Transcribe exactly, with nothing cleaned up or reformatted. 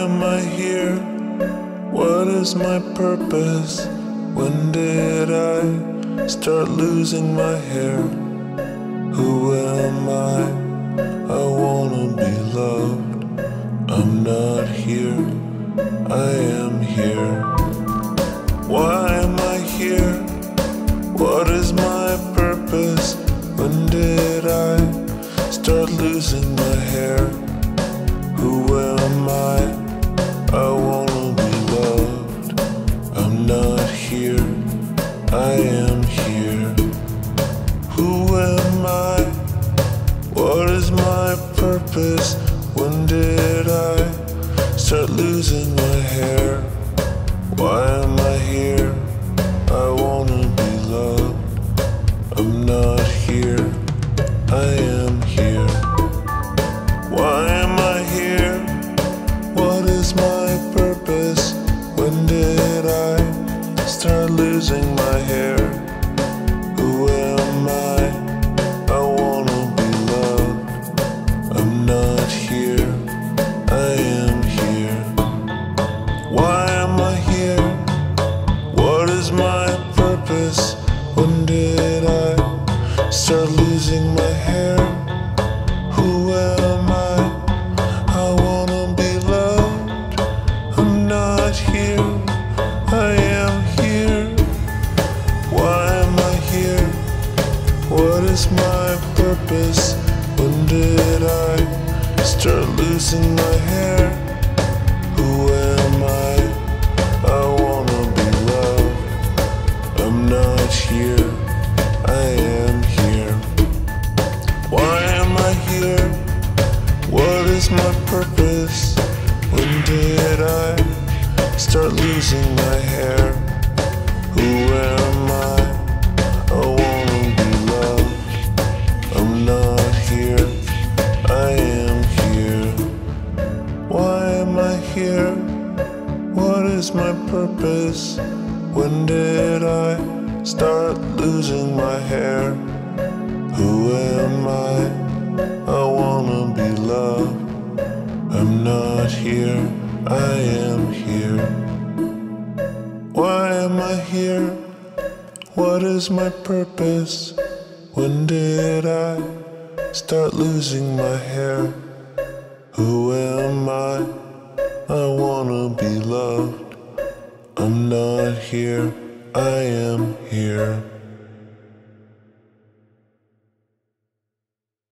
am I here? What is my purpose? When did I start losing my hair? Who am I? I wanna be loved. I'm not here, I am here. Why am I here? What is my purpose? When did I start losing my hair? Who am I? I wanna be loved. I'm not here, I am here. Who am I? What is my purpose? When did I start losing my hair? Why am I here? I wanna be loved. I'm not here, I am here. Why am I here? What is my purpose? When did I start losing my hair? Who am I? I wanna be loved. I'm not here, I am here. Why am I here? What is my purpose? When did I start losing my hair? Who am I? I wanna be loved. I'm not here, I am here. Why am I here? What is my purpose? When did I start losing my hair? Who am I? I wanna be loved. I'm not here, I am here. Why am I here? What is my purpose? When did I start losing my hair? Who am I? I wanna be loved. I'm not here, I am here. Why am I here? What is my purpose? When did I start losing my hair? Who am I? I wanna be loved. I'm not here, I am here. Why am I here? What is my purpose? When did I start losing my hair? Who am I? I wanna be loved. I'm not here, I am here.